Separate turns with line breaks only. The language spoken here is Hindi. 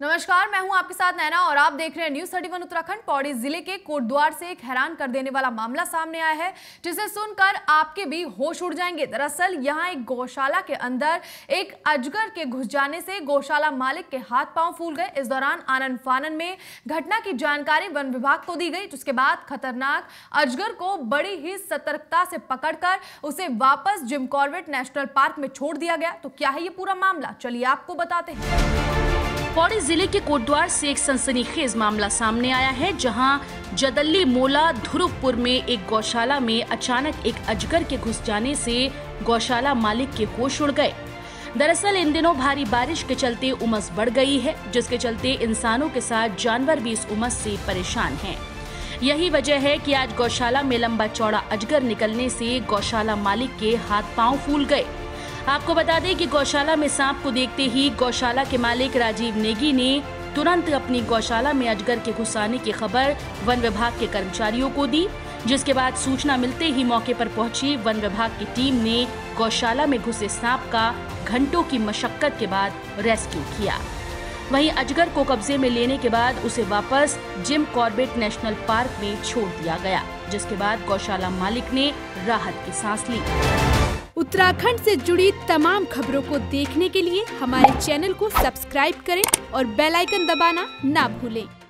नमस्कार, मैं हूं आपके साथ नैना और आप देख रहे हैं न्यूज 31 उत्तराखंड। पौड़ी जिले के कोटद्वार से एक हैरान कर देने वाला मामला सामने आया है, जिसे सुनकर आपके भी होश उड़ जाएंगे। दरअसल यहां एक गौशाला के अंदर एक अजगर के घुस जाने से गौशाला मालिक के हाथ पांव फूल गए। इस दौरान आनन फानन में घटना की जानकारी वन विभाग को दी गई, जिसके बाद खतरनाक अजगर को बड़ी ही सतर्कता से पकड़कर उसे वापस जिम कॉर्बेट नेशनल पार्क में छोड़ दिया गया। तो क्या है ये पूरा मामला, चलिए आपको बताते हैं।
पौड़ी जिले के कोटद्वार से एक सनसनीखेज मामला सामने आया है, जहां जदल्ली मोला ध्रुवपुर में एक गौशाला में अचानक एक अजगर के घुस जाने से गौशाला मालिक के होश उड़ गए। दरअसल इन दिनों भारी बारिश के चलते उमस बढ़ गई है, जिसके चलते इंसानों के साथ जानवर भी इस उमस से परेशान हैं। यही वजह है कि आज गौशाला में लंबा चौड़ा अजगर निकलने से गौशाला मालिक के हाथ पांव फूल गए। आपको बता दें कि गौशाला में सांप को देखते ही गौशाला के मालिक राजीव नेगी ने तुरंत अपनी गौशाला में अजगर के घुस आने की खबर वन विभाग के कर्मचारियों को दी, जिसके बाद सूचना मिलते ही मौके पर पहुंची वन विभाग की टीम ने गौशाला में घुसे सांप का घंटों की मशक्कत के बाद रेस्क्यू किया। वहीं अजगर को कब्जे में लेने के बाद उसे वापस जिम कॉर्बेट नेशनल पार्क में छोड़ दिया गया, जिसके बाद गौशाला मालिक ने राहत की सांस ली।
उत्तराखंड से जुड़ी तमाम खबरों को देखने के लिए हमारे चैनल को सब्सक्राइब करें और बेल आइकन दबाना ना भूलें।